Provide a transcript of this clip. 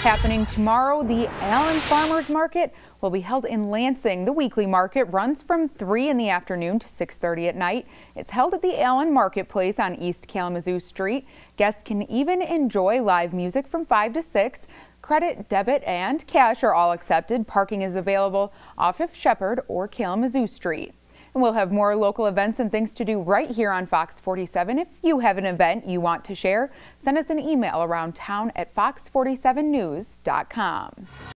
Happening tomorrow, the Allen Farmers Market will be held in Lansing. The weekly market runs from 3 in the afternoon to 6:30 at night. It's held at the Allen Marketplace on East Kalamazoo Street. Guests can even enjoy live music from 5 to 6. Credit, debit, and cash are all accepted. Parking is available off of Shepherd or Kalamazoo Street. And we'll have more local events and things to do right here on Fox 47. If you have an event you want to share, send us an email around town at fox47news.com.